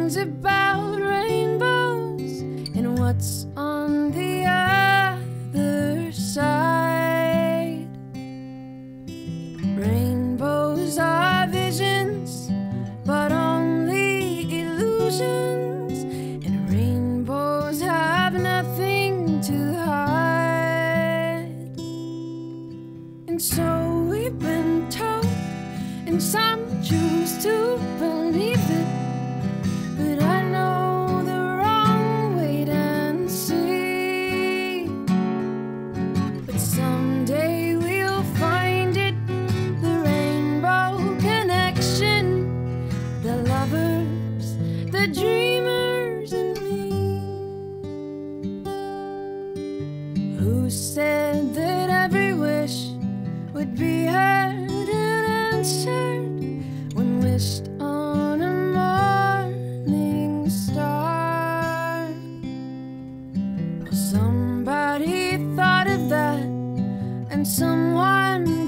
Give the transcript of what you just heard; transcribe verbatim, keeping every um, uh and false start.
sings about rainbows and what's on the other side. Rainbows are visions, but only illusions, and rainbows have nothing to hide. And so we've been told, and some choose to believe it, but I know the wrong. Wait and see. But someday we'll find it, the rainbow connection, the lovers, the dreamers, and me. Who said that every wish would be heard and answered when wished on a morning star? Well, somebody thought of that, and someone